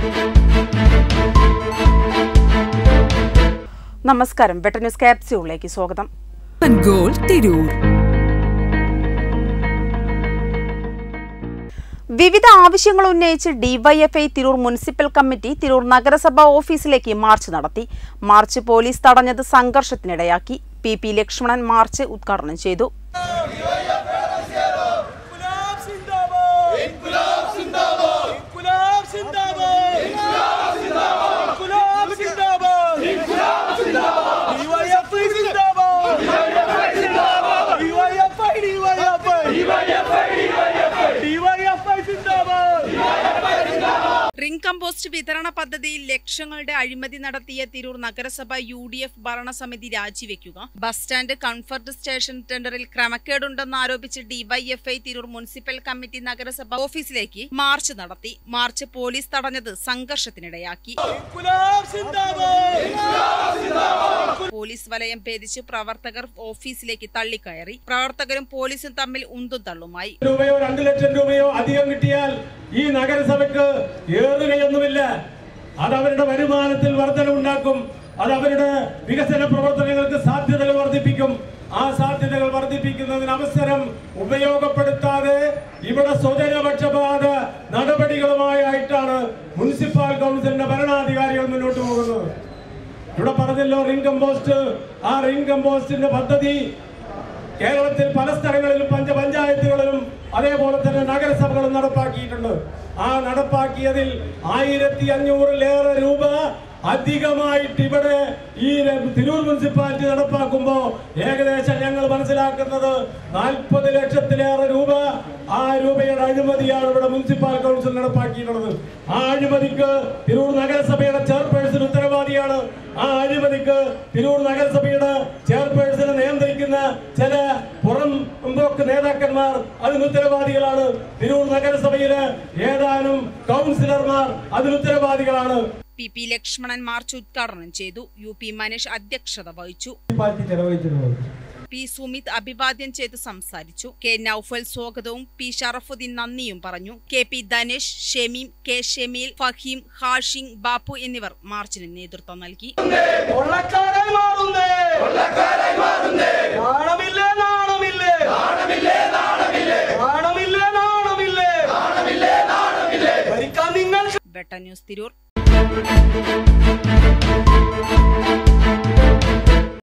നമസ്കാരം, butter news ക്യാപ്സ്യൂളിലേക്ക് സ്വാഗതം. വിവിധ ആവശ്യങ്ങൾ ഉന്നയിച്ച് DYFI Tirur municipal committee Tirur നഗരസഭാ ഓഫീസിലേക്ക് മാർച്ച് നടത്തി. മാർച്ച് പോലീസ് തടഞ്ഞത് സംഘർഷത്തിനിടയാക്കി. പി ലക്ഷ്മണൻ മാർച്ച് ഉദ്ഘാടനം ചെയ്തു. റിംഗ് കമ്പോസ്റ്റ് വിതരണ പദ്ധതിയിൽ ലക്ഷങ്ങളുടെ അഴിമതി നടത്തിയ തിരൂർ നഗരസഭ UDF ഭരണസമിതി രാജിവെക്കുക. ബസ് സ്റ്റാൻഡ് കംഫർട്ട് സ്റ്റേഷൻ ടെൻഡറിൽ ക്രമക്കേടുണ്ടെന്ന് ആരോപിച്ച് ഡിവൈഎഫ്ഐ തിരൂർ മുനിസിപ്പൽ കമ്മിറ്റി നഗരസഭ ഓഫീസിലേക്ക് മാർച്ച് നടത്തി. മാർച്ച് പോലീസ് തടഞ്ഞത് സംഘർഷത്തിനിടയാക്കി. പോലീസ് വലയം ഭേദിച്ച് പ്രവർത്തകർ ഓഫീസിലേക്ക് തള്ളിക്കയറി. പ്രവർത്തകരും പോലീസും തമ്മിൽ ഉന്തും തള്ളുമായി. 2 ലക്ഷം രൂപയോ അധികം കിട്ടിയാൽ ഈ നഗരസഭയ്ക്ക് ഏറുകയൊന്നുമില്ല. അത് അവരുടെ വരുമാനത്തിൽ വർധനവുണ്ടാക്കും. അത് അവരുടെ വികസന പ്രവർത്തനങ്ങൾക്ക് സാധ്യതകൾ വർദ്ധിപ്പിക്കും. ആ സാധ്യതകൾ വർദ്ധിപ്പിക്കുന്നതിന് അവസരം ഉപയോഗപ്പെടുത്താതെ ഇവിടെ സ്വജനപക്ഷപാത നടപടികളുമായിട്ടാണ് മുനിസിപ്പൽ കൗൺസിലിന്റെ ഭരണാധികാരികൾ മുന്നോട്ട് പോകുന്നത്. ഇവിടെ പറഞ്ഞല്ലോ റിംഗ് കമ്പോസ്റ്റ്. ആ റിംഗ് കമ്പോസ്റ്റിന്റെ പദ്ധതി കേരളത്തിൽ പല സ്ഥലങ്ങളിലും പഞ്ചായത്തുകളിലും അതേപോലെ തന്നെ നഗരസഭകളും നടപ്പാക്കിയിട്ടുണ്ട്. ആ നടപ്പാക്കിയതിൽ 1500-ലേറെ രൂപ അധികമായിട്ട് ഇവിടെ ഈ തിരൂർ മുനിസിപ്പാലിറ്റി നടപ്പാക്കുമ്പോൾ ഏകദേശം ഞങ്ങൾ മനസ്സിലാക്കുന്നത് 40 ലക്ഷത്തിലേറെ രൂപ ആ രൂപയുടെ അഴിമതിയാണ് ഇവിടെ മുനിസിപ്പൽ കൗൺസിൽ നടപ്പാക്കിയിട്ടുള്ളത്. ആ അഴിമതിക്ക് തിരൂർ നഗരസഭയുടെ ചെയർപേഴ്സൺ ഉത്തരവാദിയാണ്. ആ അഴിമതിക്ക് തിരൂർ നഗരസഭയുടെ ചെയർപേഴ്സണെ നിയന്ത്രിക്കുന്ന ചില പുറംപോക്ക് നേതാക്കന്മാർ അതിന് ഉത്തരവാദികളാണ്. തിരൂർ നഗരസഭയിലെ ഏതാനും കൗൺസിലർമാർ അതിന് ഉത്തരവാദികളാണ്. പി ലക്ഷ്മണൻ മാർച്ച് ഉദ്ഘാടനം ചെയ്തു. UP മനീഷ് അധ്യക്ഷത വഹിച്ചു. പി സുമിത് അഭിവാദ്യം ചെയ്ത് സംസാരിച്ചു. K നൌഫൽ സ്വാഗതവും P ഷറഫുദ്ദീൻ നന്ദിയും പറഞ്ഞു. KP ധനേഷ്, ഷമീം, K ഷമീൽ, ഫഹീം, ഹാഷിം, ബാപ്പു എന്നിവർ മാർച്ചിന് നേതൃത്വം നൽകി. വെട്ടർ ന്യൂസ് തിരൂർ.